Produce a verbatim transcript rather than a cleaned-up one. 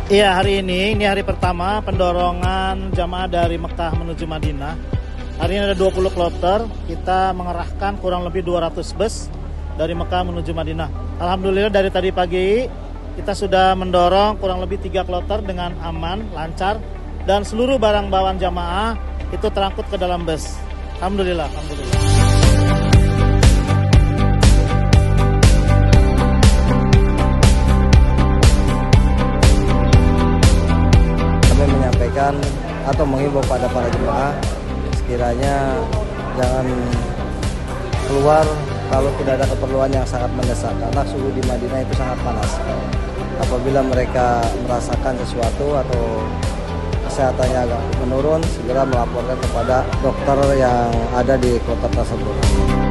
Iya, hari ini, ini hari pertama pendorongan jamaah dari Mekah menuju Madinah. Hari ini ada dua puluh kloter, kita mengerahkan kurang lebih dua ratus bus dari Mekah menuju Madinah. Alhamdulillah dari tadi pagi kita sudah mendorong kurang lebih tiga kloter dengan aman, lancar, dan seluruh barang bawaan jamaah itu terangkut ke dalam bus. Alhamdulillah, Alhamdulillah. Atau menghimbau pada para jemaah sekiranya jangan keluar kalau tidak ada keperluan yang sangat mendesak, karena suhu di Madinah itu sangat panas. Apabila mereka merasakan sesuatu atau kesehatannya agak menurun, segera melaporkan kepada dokter yang ada di kota tersebut.